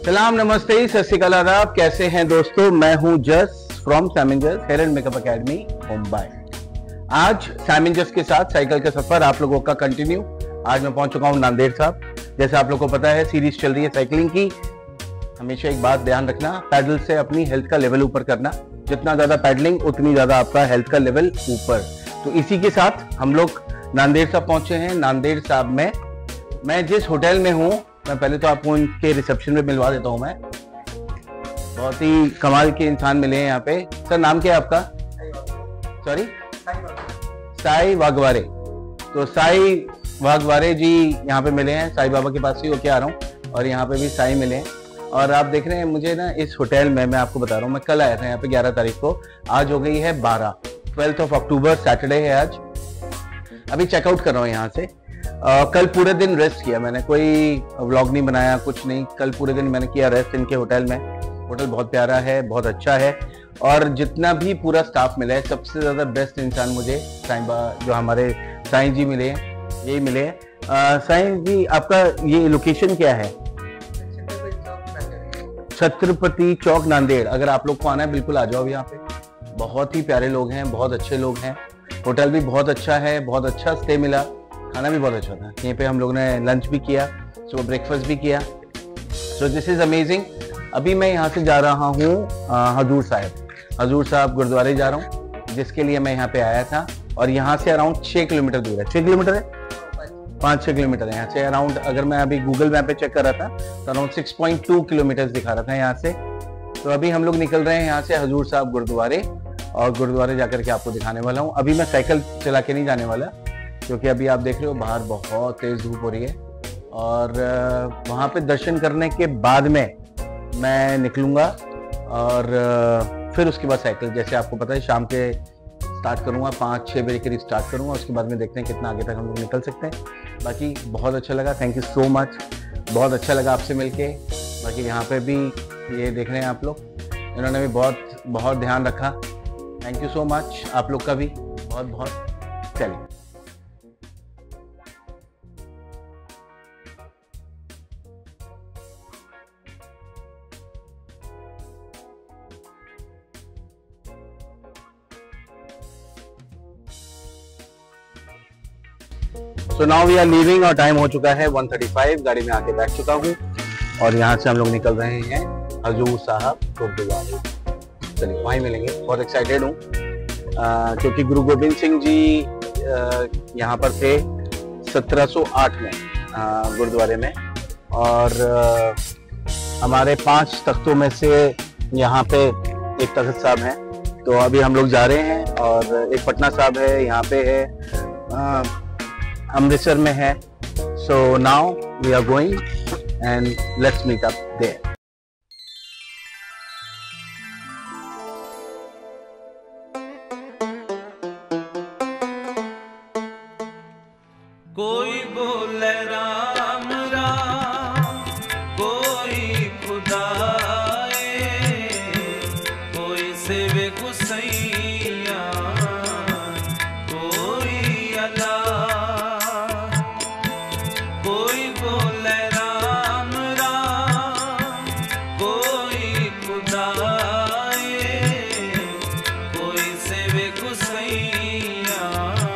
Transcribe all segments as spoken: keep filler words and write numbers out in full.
सलाम, नमस्ते, सत श्री अकाल, आदाब। कैसे हैं दोस्तों? मैं हूं Jas from Saminjas hair and makeup academy Mumbai. आज सैमिंजस के साथ साइकिल का सफर आप लोगों का कंटिन्यू। आज मैं पहुंच चुका हूं नांदेड़ साहब। जैसे आप लोगों को पता है, सीरीज चल रही है साइकिलिंग की। हमेशा एक बात ध्यान रखना, पैडल से अपनी हेल्थ का लेवल ऊपर करना। जितना ज्यादा पैडलिंग उतनी ज्यादा आपका हेल्थ का लेवल ऊपर। तो इसी के साथ हम लोग नांदेड़ साहब पहुंचे हैं। नांदेड़ साहब में मैं जिस होटल में हूं, मैं पहले तो आपको उनके रिसेप्शन में मिलवा देता हूं। मैं बहुत ही कमाल के इंसान मिले हैं यहाँ पे। सर, नाम क्या है आपका? सॉरी, साई वाघवारे। तो साई वाघवारे जी यहाँ पे मिले हैं। साई बाबा के पास ही होके आ रहा हूँ और यहाँ पे भी साई मिले हैं। और आप देख रहे हैं मुझे ना इस होटल में, मैं आपको बता रहा हूँ, मैं कल आया था यहाँ पे ग्यारह तारीख को। आज हो गई है बारह, ट्वेल्थ ऑफ अक्टूबर, सैटरडे है आज। अभी चेकआउट कर रहा हूँ यहाँ से। Uh, कल पूरे दिन रेस्ट किया मैंने, कोई व्लॉग नहीं बनाया, कुछ नहीं। कल पूरे दिन मैंने किया रेस्ट इनके होटल में। होटल बहुत प्यारा है, बहुत अच्छा है। और जितना भी पूरा स्टाफ मिला है, सबसे ज्यादा बेस्ट इंसान मुझे साईं बा जो हमारे साईं जी मिले हैं, यही मिले हैं। uh, साईं जी, आपका ये लोकेशन क्या है? छत्रपति चौक, नांदेड़। अगर आप लोग को आना है, बिल्कुल आ जाओ यहाँ पे। बहुत ही प्यारे लोग हैं, बहुत अच्छे लोग हैं। होटल भी बहुत अच्छा है, बहुत अच्छा स्टे मिला, खाना भी बहुत अच्छा था। यहीं पे हम लोगों ने लंच भी किया, सुबह ब्रेकफास्ट भी किया। So this is amazing. अभी मैं यहाँ से जा रहा हूँ हजूर साहब। हजूर साहब गुरुद्वारे जा रहा हूँ, जिसके लिए मैं यहाँ पे आया था। और यहाँ से अराउंड छः किलोमीटर दूर है। छः किलोमीटर है, पाँच छः किलोमीटर है यहाँ से अराउंड। अगर मैं अभी गूगल मैप पे चेक कर रहा था तो around six point two kilometre दिखा रहा था यहाँ से। तो अभी हम लोग निकल रहे हैं यहाँ से हजूर साहब गुरुद्वारे, और गुरुद्वारे जाकर के आपको दिखाने वाला हूँ। अभी मैं साइकिल चला के नहीं जाने वाला, क्योंकि अभी आप देख रहे हो बाहर बहुत तेज धूप हो रही है। और वहाँ पे दर्शन करने के बाद में मैं निकलूँगा, और फिर उसके बाद साइकिल, जैसे आपको पता है, शाम के स्टार्ट करूँगा, पाँच छः बजे करीब स्टार्ट करूँगा। उसके बाद में देखते हैं कितना आगे तक हम लोग निकल सकते हैं। बाकी बहुत अच्छा लगा, थैंक यू सो मच। बहुत अच्छा लगा आपसे मिलके। बाकी यहाँ पे भी ये देख रहे हैं आप लोग, इन्होंने भी बहुत बहुत ध्यान रखा। थैंक यू सो मच, आप लोग का भी बहुत बहुत। चलिए, so now we are leaving और टाइम हो चुका है वन थर्टी फाइव। गाड़ी में आके बैठ चुका हूँ और यहाँ से हम लोग निकल रहे हैं हजूर साहब गुरुद्वारे। चलिए, वहीं मिलेंगे। बहुत एक्साइटेड हूँ क्योंकि गुरु गोविंद सिंह जी यहाँ पर थे सत्रह सौ आठ में गुरुद्वारे में। और आ, हमारे पांच तख्तों में से यहाँ पे एक तख्त साहब हैं। तो अभी हम लोग जा रहे हैं, और एक पटना साहब है, यहाँ पे है, आ, अमृतसर में है। So now we are going and let's meet up there. कोई बोले राम राम, कोई खुदाए, कोई सेवे गुसैया, कोई अल्लाह। कोई बोले राम राम, कोई खुदाए, कोई सेवे गुसैया,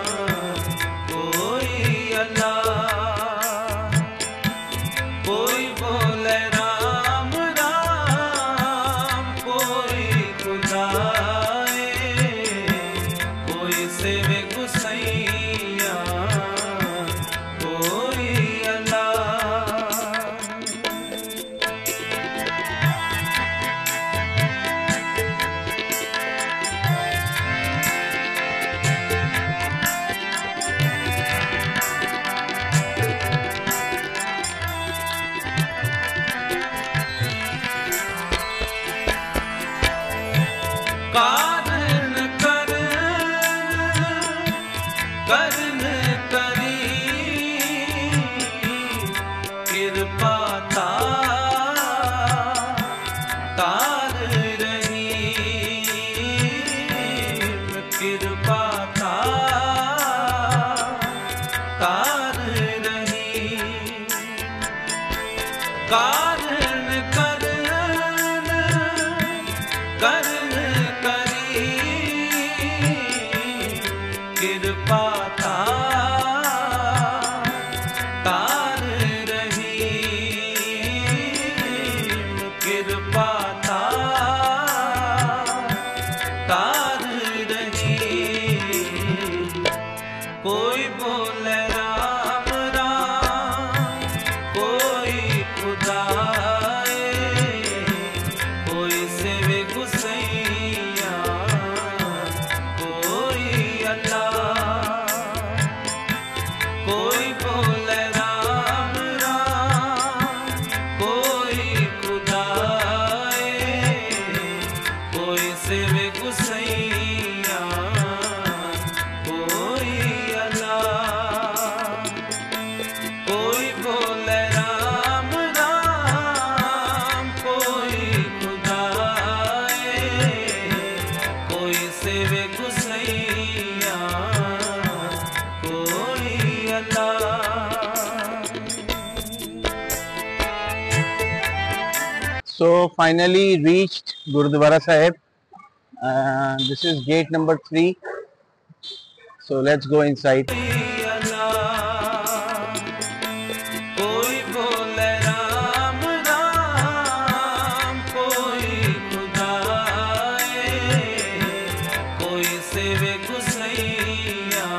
कोई अल्लाह। कोई बोले राम राम, कोई खुदाए, कोई सेवे गुसैया, कोई अल्लाह। कारण कर करन करी, कृपा तार रही, कृपा तार रही। कारण कर करन करी कृपा तार रही कृपा तार रही कोई बोले राम राम कोई खुदाए कोई सेवे गुसैया कोई अल्लाह कोई बोले राम राम कोई खुदाए कोई सेवे गुसैया कोई अल्लाह कोई बोले राम राम कोई खुदाए कोई सेवे गुसैया कोई अल्लाह। So finally reached Gurudwara Sahib. Uh, this is gate number three. So let's go inside. कोई बोले राम राम कोई खुदाए कोई सेवे गुसैया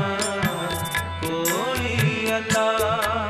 कोई अल्लाह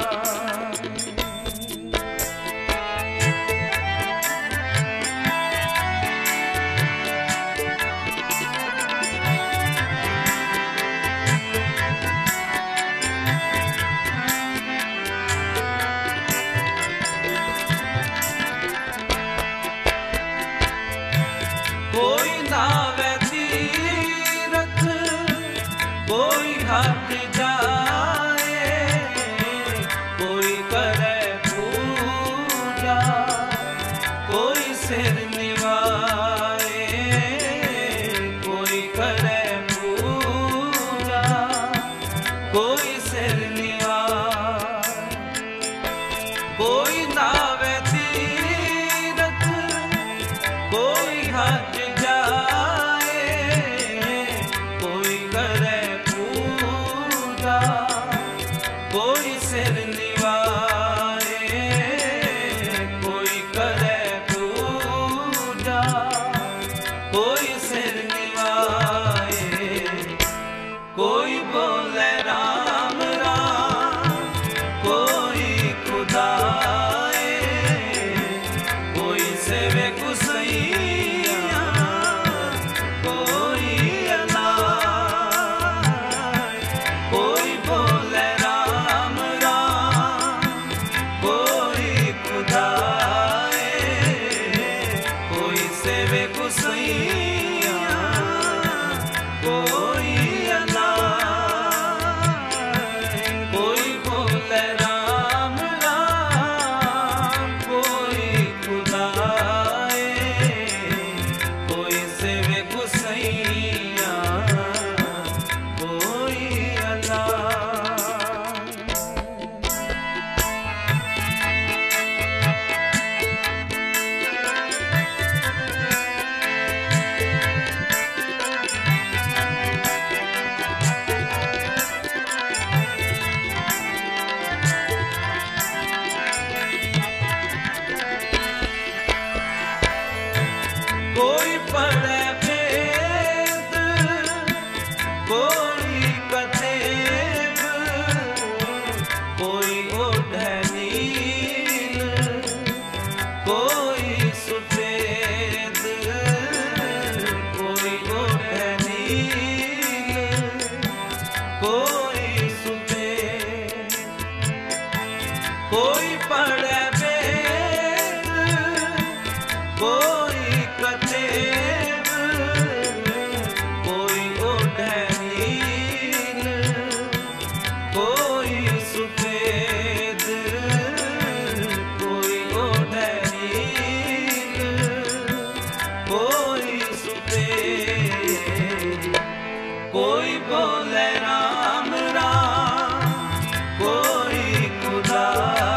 कोई नावे तीरथ कोई घाट जाए कोई करे पूजा कोई सिर निवाए कोई करे पूजा कोई सिर निवाए कोई नावे तीरथ कोई घाट जाए कोई करे पूजा कोई सिर निवाए कोई करे पूजा कोई सिर निवाए कोई बोले राम राम कोई खुदाए कोई सेवे गुसैया कोई अल्लाह कोई बोले राम राम कोई खुदाए कोई सेवे गुसैया कोई अल्लाह कोई बोले राम राम कोई खुदाए कोई सेवे गुसैया कोई अल्लाह। कोई पढ़े वेद कोई कतेब कोई ओढ़े नील कोई सफेद कोई ओढ़े नील कोई सफेद कोई पढ़े वेद कोई कतेब कोई ओढ़े नील कोई सफेद कोई ओढ़े नील कोई सफेद कोई बोले राम राम कोई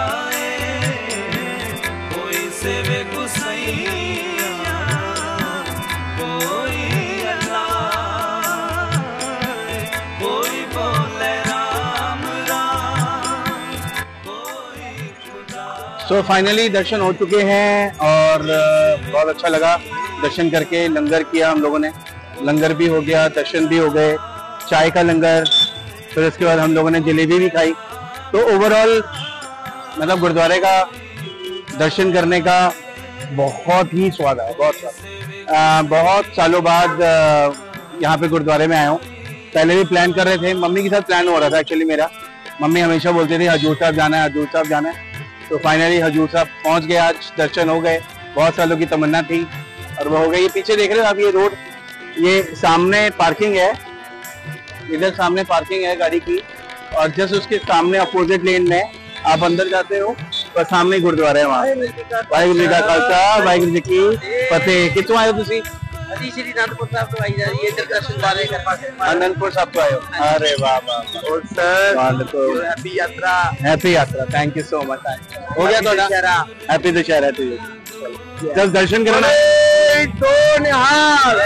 खुदाए कोई सेवे गुसैया सो फाइनली दर्शन हो चुके हैं और बहुत अच्छा लगा दर्शन करके। लंगर किया हम लोगों ने, लंगर भी हो गया, दर्शन भी हो गए, चाय का लंगर, फिर उसके बाद हम लोगों ने जलेबी भी खाई। तो ओवरऑल मतलब गुरुद्वारे का दर्शन करने का बहुत ही स्वाद आया, बहुत स्वाद। बहुत सालों बाद यहाँ पे गुरुद्वारे में आया हूँ। पहले भी प्लान कर रहे थे, मम्मी के साथ प्लान हो रहा था एक्चुअली मेरा। मम्मी हमेशा बोलती थी हजूर साहब जाना है, हजूर साहब जाना है। तो फाइनली हजूर साहब पहुंच गए, आज दर्शन हो गए। बहुत सालों की तमन्ना थी और वो हो गई। ये पीछे देख रहे हो आप, ये रोड, ये सामने पार्किंग है, इधर सामने पार्किंग है गाड़ी की, और जस्ट उसके सामने अपोजिट लेन में आप अंदर जाते हो और सामने गुरुद्वारा है वहाँ। वाहिगुरू जी का खालसा, वाहिगुरू जी की फतेह। कितों आए हो तुसी? श्री आनंदपुर साहब तो आई जा रही है, दर्शन वाले के पास आनंदपुर साहब तो आए हो। अरे वाह वाह, और सर हैप्पी यात्रा, हैप्पी यात्रा, थैंक यू सो मच। हो गया थोड़ा happy Dussehra to you. Just दर्शन करना तो निहाल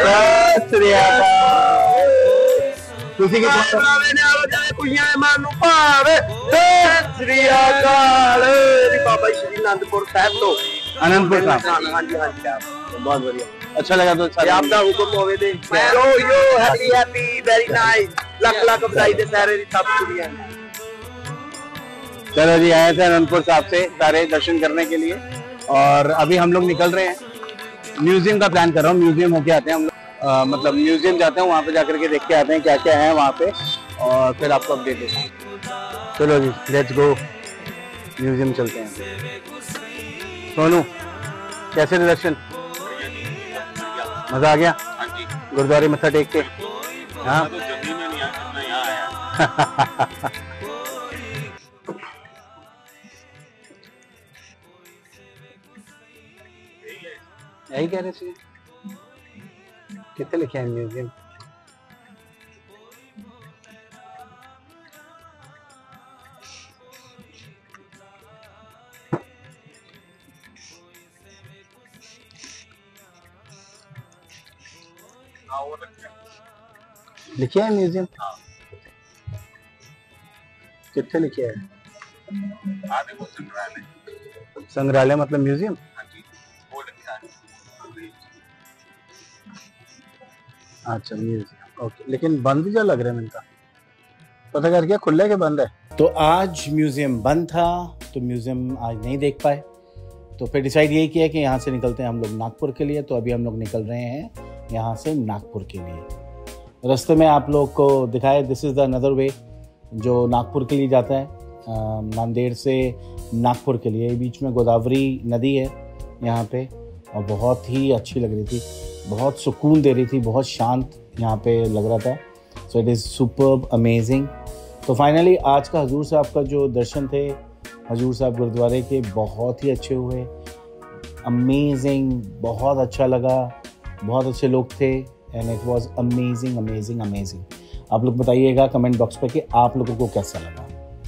तुसी की ਭਰਾਵੇ ਨੇ ਆਵ ਜਾਏ ਕੁੜੀਆਂ ਦੇ ਮਨ ਨੂੰ ਭਾਵੇ। ਸਤਿ ਸ੍ਰੀ ਅਕਾਲ ਬਾਬਾ ਸ਼੍ਰੀ ਆਨੰਦਪੁਰ ਸਾਹਿਬ ਤੋਂ। आनंदपुर साहब, ਹਾਂਜੀ ਹਾਂਜੀ बहुत बढ़िया, अच्छा लगा। तो ਤੇ ਆਪ ਦਾ ਹੁਕਮ ਹੋਵੇ ਤੇ yo yo happy happy very nice. Lakh lakh ਵਧਾਈ ਦੇ ਸਾਰੇ ਦੀ ਸਭ ਕੁੜੀਆਂ। चलो जी, आए थे अनंतपुर साहब से सारे दर्शन करने के लिए और अभी हम लोग निकल रहे हैं। म्यूजियम का प्लान कर रहा हूँ, म्यूजियम होके आते हैं हम लोग। आ, मतलब म्यूजियम जाते हैं, वहाँ पे जाकर के देख के आते हैं क्या क्या है वहाँ पे, और फिर आपको अपडेट देते हैं। चलो जी, लेट्स गो, म्यूजियम चलते हैं। सोनू, कैसे दर्शन? मजा आ गया गुरुद्वारे मत्था टेक के? हाँ यही कह रहे थे। कितने लिखे हैं म्यूजियम? लिखे हैं म्यूजियम? कितने लिखे हैं? संग्रहालय मतलब म्यूजियम? अच्छा म्यूजियम, ओके। लेकिन बंद जो लग रहा है इनका, पता कर क्या खुले के बंद है? तो आज म्यूजियम बंद था, तो म्यूजियम आज नहीं देख पाए। तो फिर डिसाइड यही किया कि यहाँ से निकलते हैं हम लोग नागपुर के लिए। तो अभी हम लोग निकल रहे हैं यहाँ से नागपुर के लिए। रास्ते में आप लोग को दिखाए, this is the another way जो नागपुर के लिए जाता है, नांदेड़ से नागपुर के लिए। बीच में गोदावरी नदी है यहाँ पे, और बहुत ही अच्छी लग रही थी, बहुत सुकून दे रही थी, बहुत शांत यहाँ पे लग रहा था। So it is superb, amazing. तो फाइनली आज का हजूर साहब का जो दर्शन थे हजूर साहब गुरुद्वारे के, बहुत ही अच्छे हुए, अमेजिंग, बहुत अच्छा लगा, बहुत अच्छे लोग थे, and it was amazing amazing amazing. आप लोग बताइएगा कमेंट बॉक्स पे कि आप लोगों को कैसा लगा।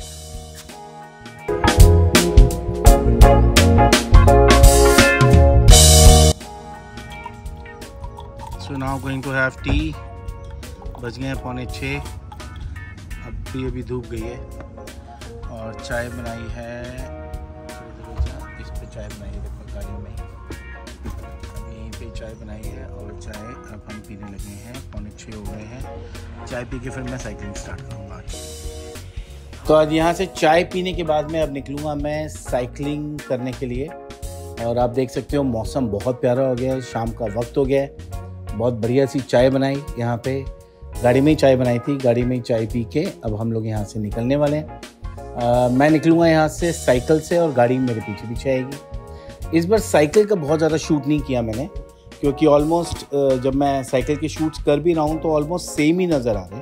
So now going to have tea. बज गए हैं पौने छः, अब भी अभी धूप गई है, और चाय बनाई है, इस पे चाय बनाई है, देखो गाड़ी में यहीं पे चाय बनाई है, और चाय अब हम पीने लगे हैं। पौने छः हो गए हैं, चाय पी के फिर मैं साइकिलिंग स्टार्ट करूँगा। तो आज यहाँ से चाय पीने के बाद में अब निकलूँगा मैं साइकिलिंग करने के लिए। और आप देख सकते हो मौसम बहुत प्यारा हो गया है, शाम का वक्त हो गया है। बहुत बढ़िया सी चाय बनाई यहाँ पे, गाड़ी में ही चाय बनाई थी, गाड़ी में ही चाय पी के अब हम लोग यहाँ से निकलने वाले हैं। आ, मैं निकलूँगा यहाँ से साइकिल से, और गाड़ी मेरे पीछे पीछे आएगी। इस बार साइकिल का बहुत ज़्यादा शूट नहीं किया मैंने, क्योंकि ऑलमोस्ट जब मैं साइकिल के शूट्स कर भी रहा हूँ तो ऑलमोस्ट सेम ही नज़र आ रहे।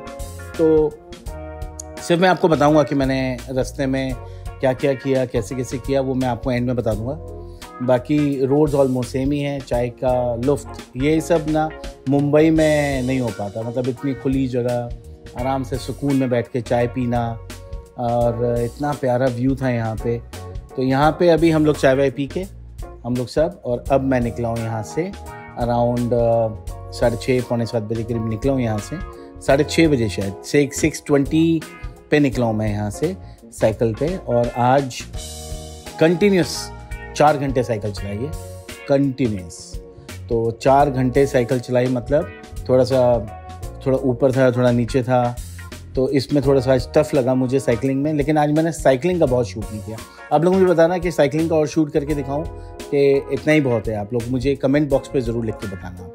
तो सिर्फ मैं आपको बताऊँगा कि मैंने रास्ते में क्या क्या किया, कैसे कैसे किया, वो मैं आपको एंड में बता दूँगा। बाकी रोड्स ऑलमोस्ट सेम ही हैं। चाय का लुफ्त ये सब ना मुंबई में नहीं हो पाता, मतलब इतनी खुली जगह, आराम से सुकून में बैठ के चाय पीना, और इतना प्यारा व्यू था यहाँ पे। तो यहाँ पे अभी हम लोग चाय वाय पी के हम लोग सब, और अब मैं निकला हूँ यहाँ से अराउंड साढ़े छः पौने सात बजे करीब निकला हूँ यहाँ से, साढ़े छः बजे शायद से सिक्स ट्वेंटी पे निकला हूँ मैं यहाँ से साइकिल पे। और आज कंटिन्यूस चार घंटे साइकिल चलाई है कंटिन्यूस। तो चार घंटे साइकिल चलाई मतलब थोड़ा सा थोड़ा ऊपर था, थोड़ा नीचे था, तो इसमें थोड़ा सा टफ लगा मुझे साइकिलिंग में। लेकिन आज मैंने साइकिलिंग का बहुत शूट नहीं किया। आप लोग मुझे बताना कि साइकिलिंग का और शूट करके दिखाऊं कि इतना ही बहुत है। आप लोग मुझे कमेंट बॉक्स पे ज़रूर लिख के बताना।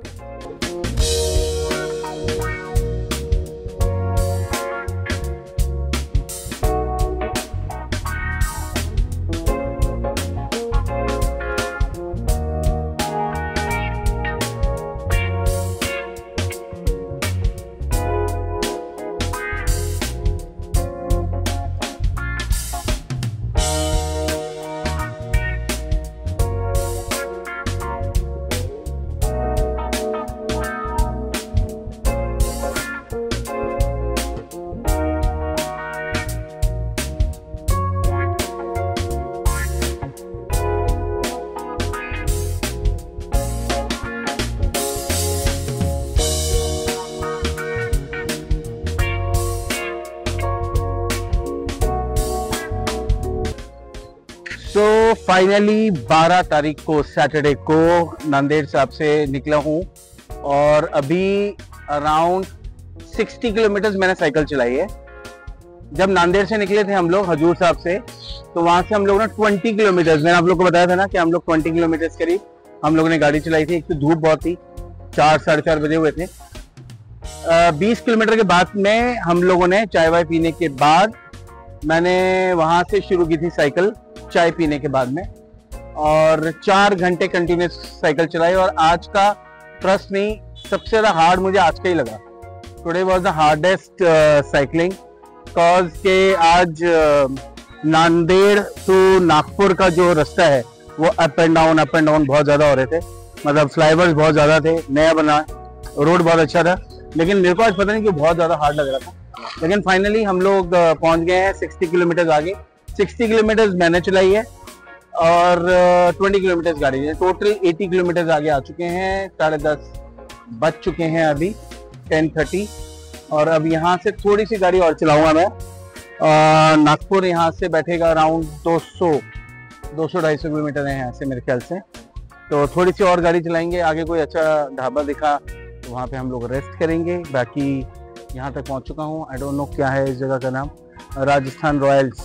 तो फाइनली बारह तारीख को सैटरडे को नांदेड़ साहब से निकला हूँ और अभी अराउंड साठ किलोमीटर मैंने साइकिल चलाई है। जब नांदेड़ से निकले थे हम लोग हजूर साहब से, तो वहां से हम लोग ना बीस किलोमीटर, मैंने आप लोग को बताया था ना कि हम लोग बीस किलोमीटर करीब हम लोगों ने गाड़ी चलाई थी। एक तो धूप बहुत थी, चार साढ़े चार बजे हुए थे। बीस किलोमीटर के बाद में हम लोगों ने चाय वाय पीने के बाद मैंने वहां से शुरू की थी साइकिल, चाय पीने के बाद में, और चार घंटे कंटिन्यूस साइकिल चलाई। और आज का ट्रस्ट मी सबसे ज्यादा हार्ड मुझे आज का ही लगा। Today was the hardest cycling cause के आज uh, नांदेड़ टू नागपुर का जो रास्ता है वो up and down up and down बहुत ज्यादा हो रहे थे। मतलब फ्लाईओवर्स बहुत ज्यादा थे, नया बना, रोड बहुत अच्छा था, लेकिन मेरे को आज पता नहीं कि बहुत ज्यादा हार्ड लग रहा था। लेकिन फाइनली हम लोग पहुंच गए हैं साठ किलोमीटर आगे। साठ किलोमीटर मैंने चलाई है और बीस किलोमीटर गाड़ी है। टोटल अस्सी किलोमीटर आगे आ चुके हैं। साढ़े दस बज चुके हैं अभी, टेन थर्टी। और अब यहाँ से थोड़ी सी गाड़ी और चलाऊंगा मैं। नागपुर यहाँ से बैठेगा अराउंड दो सौ दो सौ ढाई सौ किलोमीटर है यहाँ से मेरे ख्याल से। तो थोड़ी सी और गाड़ी चलाएंगे। आगे कोई अच्छा ढाबा दिखा तो वहाँ पे हम लोग रेस्ट करेंगे। बाकी यहाँ तक पहुँच चुका हूँ। आई डोंट नो क्या है इस जगह का नाम, राजस्थान रॉयल्स,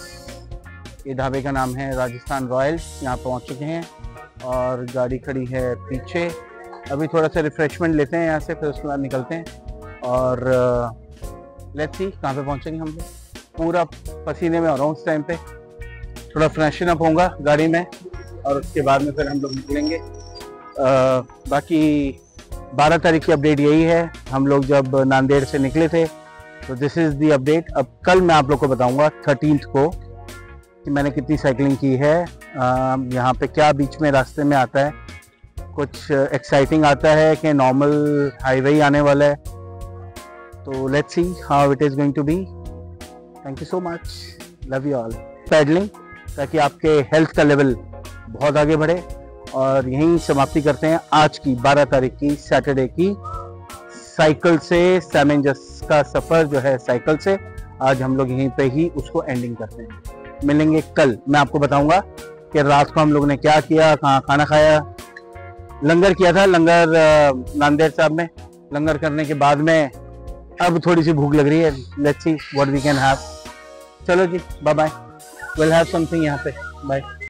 ये ढाबे का नाम है राजस्थान रॉयल्स। यहाँ पहुँच चुके हैं और गाड़ी खड़ी है पीछे। अभी थोड़ा सा रिफ्रेशमेंट लेते हैं यहाँ से, फिर उसके बाद निकलते हैं। और लेट्स सी कहाँ पे पहुँचेंगे हम लोग। पूरा पसीने में हो रहा हूँ उस टाइम पे, थोड़ा फ्रेशन अप होगा गाड़ी में और उसके बाद में फिर हम लोग निकलेंगे। आ, बाकी बारह तारीख की अपडेट यही है। हम लोग जब नांदेड़ से निकले थे तो दिस इज़ दी अपडेट। अब कल मैं आप लोग को बताऊंगा थर्टीन्थ को कि मैंने कितनी साइकिलिंग की है। यहाँ पे क्या बीच में रास्ते में आता है, कुछ एक्साइटिंग आता है कि नॉर्मल हाईवे आने वाला है। तो let's see how it is going to be. Thank you so much, love you all. Pedalling ताकि आपके हेल्थ का लेवल बहुत आगे बढ़े। और यहीं समाप्ति करते हैं आज की बारह तारीख की सैटरडे की साइकिल से सैमेंजस का सफ़र जो है साइकिल से। आज हम लोग यहीं पे ही उसको एंडिंग करते हैं। मिलेंगे कल, मैं आपको बताऊंगा कि रात को हम लोग ने क्या किया, कहाँ खाना खाया। लंगर किया था, लंगर नांदेड़ साहब में। लंगर करने के बाद में अब थोड़ी सी भूख लग रही है। Let's see what we can have. चलो जी, bye bye. Will have something यहाँ पे। बाय।